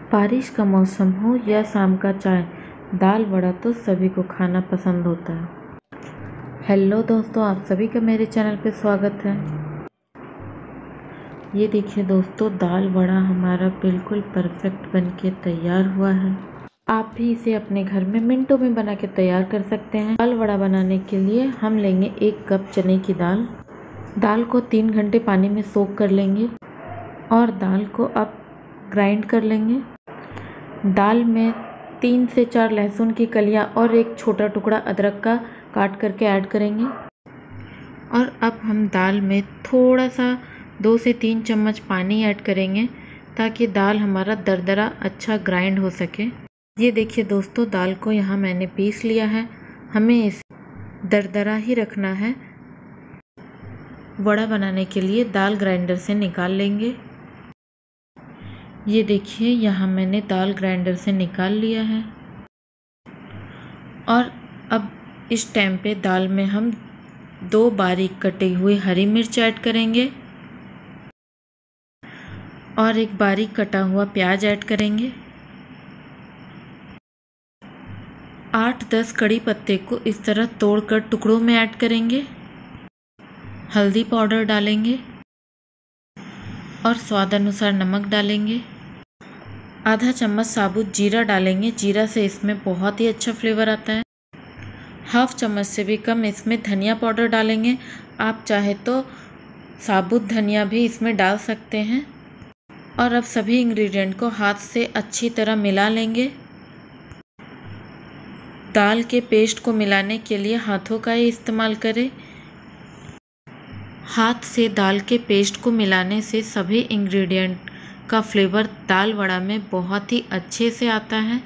बारिश का मौसम हो या शाम का चाय, दाल वड़ा तो सभी को खाना पसंद होता है। हेलो दोस्तों, आप सभी का मेरे चैनल पे स्वागत है। ये देखिए दोस्तों, दाल वड़ा हमारा बिल्कुल परफेक्ट बनके तैयार हुआ है। आप भी इसे अपने घर में मिनटों में बना के तैयार कर सकते हैं। दाल वड़ा बनाने के लिए हम लेंगे 1 कप चने की दाल। दाल को 3 घंटे पानी में सोक कर लेंगे और दाल को अब ग्राइंड कर लेंगे। दाल में 3 से 4 लहसुन की कलियां और 1 छोटा टुकड़ा अदरक का काट करके ऐड करेंगे। और अब हम दाल में थोड़ा सा 2 से 3 चम्मच पानी ऐड करेंगे ताकि दाल हमारा दरदरा अच्छा ग्राइंड हो सके। ये देखिए दोस्तों, दाल को यहाँ मैंने पीस लिया है। हमें इसे दरदरा ही रखना है। वड़ा बनाने के लिए दाल ग्राइंडर से निकाल लेंगे। ये देखिए, यहाँ मैंने दाल ग्राइंडर से निकाल लिया है। और अब इस टाइम पे दाल में हम 2 बारीक कटी हुई हरी मिर्च ऐड करेंगे और 1 बारीक कटा हुआ प्याज ऐड करेंगे। 8-10 कड़ी पत्ते को इस तरह तोड़कर टुकड़ों में ऐड करेंगे। हल्दी पाउडर डालेंगे और स्वाद अनुसार नमक डालेंगे। आधा चम्मच साबुत जीरा डालेंगे। जीरा से इसमें बहुत ही अच्छा फ्लेवर आता है। हाफ चम्मच से भी कम इसमें धनिया पाउडर डालेंगे। आप चाहे तो साबुत धनिया भी इसमें डाल सकते हैं। और अब सभी इंग्रेडिएंट को हाथ से अच्छी तरह मिला लेंगे। दाल के पेस्ट को मिलाने के लिए हाथों का ही इस्तेमाल करें। हाथ से दाल के पेस्ट को मिलाने से सभी इंग्रेडिएंट का फ्लेवर दाल वड़ा में बहुत ही अच्छे से आता है।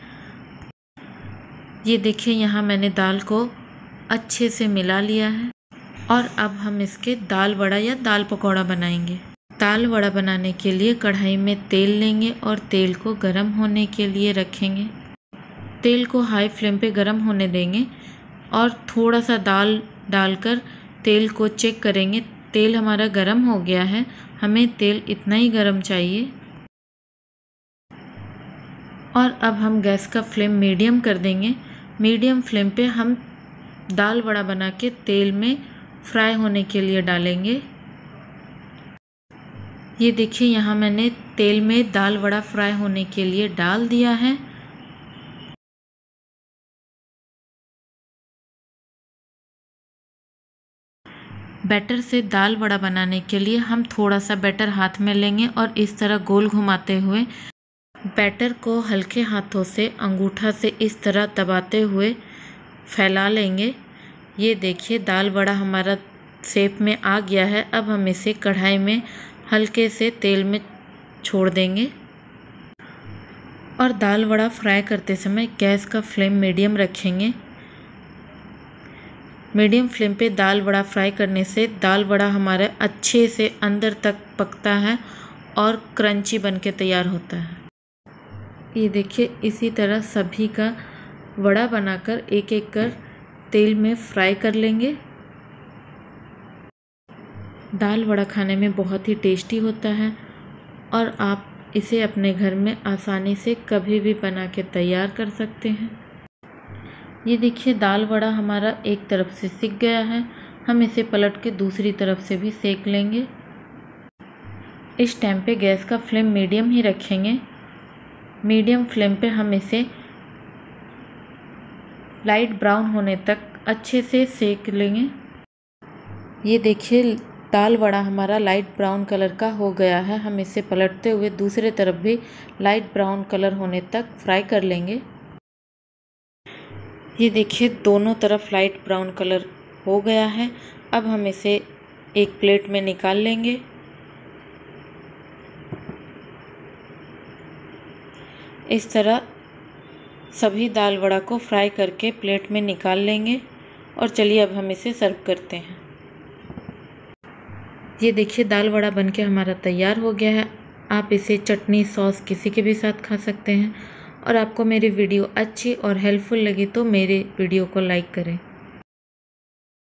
ये देखिए, यहाँ मैंने दाल को अच्छे से मिला लिया है। और अब हम इसके दाल वड़ा या दाल पकौड़ा बनाएंगे। दाल वड़ा बनाने के लिए कढ़ाई में तेल लेंगे और तेल को गर्म होने के लिए रखेंगे। तेल को हाई फ्लेम पे गर्म होने देंगे और थोड़ा सा दाल डालकर तेल को चेक करेंगे। तेल हमारा गर्म हो गया है। हमें तेल इतना ही गर्म चाहिए। और अब हम गैस का फ्लेम मीडियम कर देंगे। मीडियम फ्लेम पे हम दाल वड़ा बना के तेल में फ्राई होने के लिए डालेंगे। ये देखिए, यहाँ मैंने तेल में दाल वड़ा फ्राई होने के लिए डाल दिया है। बैटर से दाल वड़ा बनाने के लिए हम थोड़ा सा बैटर हाथ में लेंगे और इस तरह गोल घुमाते हुए बैटर को हल्के हाथों से अंगूठा से इस तरह दबाते हुए फैला लेंगे। ये देखिए, दाल वड़ा हमारा शेप में आ गया है। अब हम इसे कढ़ाई में हल्के से तेल में छोड़ देंगे। और दाल वड़ा फ्राई करते समय गैस का फ्लेम मीडियम रखेंगे। मीडियम फ्लेम पे दाल वड़ा फ्राई करने से दाल वड़ा हमारा अच्छे से अंदर तक पकता है और क्रंची बन के तैयार होता है। ये देखिए, इसी तरह सभी का वड़ा बनाकर एक एक कर तेल में फ्राई कर लेंगे। दाल वड़ा खाने में बहुत ही टेस्टी होता है और आप इसे अपने घर में आसानी से कभी भी बना के तैयार कर सकते हैं। ये देखिए, दाल वड़ा हमारा एक तरफ से सिक गया है। हम इसे पलट के दूसरी तरफ से भी सेक लेंगे। इस टाइम पे गैस का फ्लेम मीडियम ही रखेंगे। मीडियम फ्लेम पे हम इसे लाइट ब्राउन होने तक अच्छे से सेक लेंगे। ये देखिए, दाल वड़ा हमारा लाइट ब्राउन कलर का हो गया है। हम इसे पलटते हुए दूसरे तरफ भी लाइट ब्राउन कलर होने तक फ्राई कर लेंगे। ये देखिए, दोनों तरफ लाइट ब्राउन कलर हो गया है। अब हम इसे एक प्लेट में निकाल लेंगे। इस तरह सभी दाल वड़ा को फ्राई करके प्लेट में निकाल लेंगे। और चलिए अब हम इसे सर्व करते हैं। ये देखिए, दाल वड़ा बनके हमारा तैयार हो गया है। आप इसे चटनी सॉस किसी के भी साथ खा सकते हैं। और आपको मेरी वीडियो अच्छी और हेल्पफुल लगी तो मेरे वीडियो को लाइक करें।